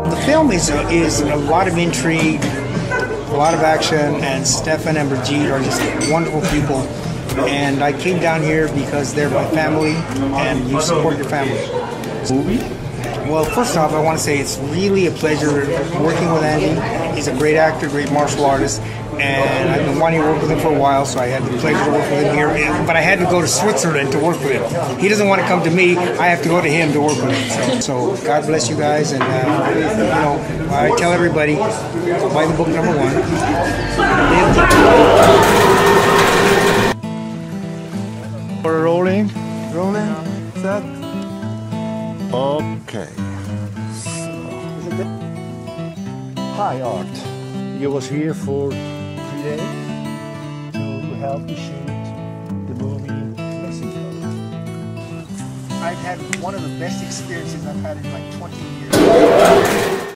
The film is a lot of intrigue, a lot of action, and Stephan and Brigitte are just wonderful people. And I came down here because they're my family, and you support your family. Movie? Well, first off, I want to say it's really a pleasure working with Andy. He's a great actor, great martial artist, and I've been wanting to work with him for a while, so I had the pleasure to work with him here. But I had to go to Switzerland to work with him. He doesn't want to come to me. I have to go to him to work with him. So God bless you guys, and I tell everybody, buy the book number 1. We're rolling. Rolling, set. Okay. Hi Art, you was here for 3 days to help me shoot the movie Mexico. I've had one of the best experiences I've had in like 20 years.